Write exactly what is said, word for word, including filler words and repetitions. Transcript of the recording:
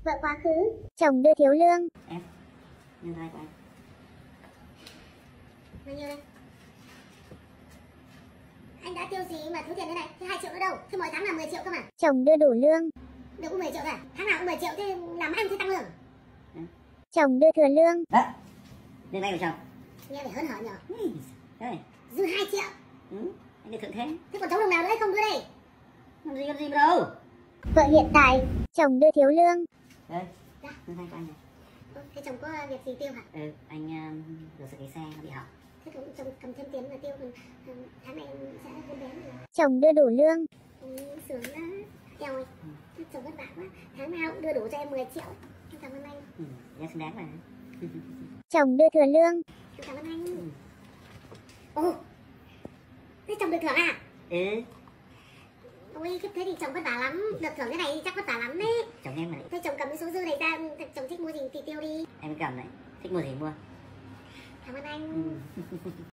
Vợ quá khứ, chồng đưa thiếu lương. Em, nhân hai của anh. Bao nhiêu đây? Anh đã tiêu gì mà thiếu tiền thế này? Thế hai triệu nữa đâu? Thế mỗi tháng là mười triệu cơ mà. Chồng đưa đủ lương. Được có mười triệu rồi à? Tháng nào cũng mười triệu, thế làm anh sẽ tăng lương. Ừ. Chồng đưa thừa lương. Đó, lương này của chồng. Nghe vẻ hớn hở nhở? Ừ, đây. Dư hai triệu. Ừ, anh được thượng thế. Thế còn chống đồng nào nữa không đưa đây? Làm gì, làm gì đâu. Vợ hiện tại, chồng đưa thiếu lương. Đây, Dạ. lương hai của anh này. Ơ, thế chồng có việc gì tiêu hả? Ừ, anh uh, rửa sửa cái xe nó bị hỏng. Thế chồng, chồng cầm thêm tiền mà tiêu, còn tháng này sẽ vốn bén rồi. Chồng đưa đủ lương. Ừ, sướng đó. Eo ơi, ừ. Chồng vất vả quá. Tháng nào cũng đưa đủ cho em mười triệu. Em cảm ơn anh. Ừ, em xứng đáng mà. Chồng đưa thừa lương. Em cảm ơn anh. Ừ. Ồ, thế chồng được thưởng à? Ừ. Ôi, thế thì chồng vất vả lắm. Được thưởng cái này chắc vất vả lắm đấy. Chồng em mà. Thế chồng cầm cái số dư này ra, chồng thích mua gì thì tiêu đi. Em cầm đấy, thích mua gì mua. Cảm ơn anh. Ừ.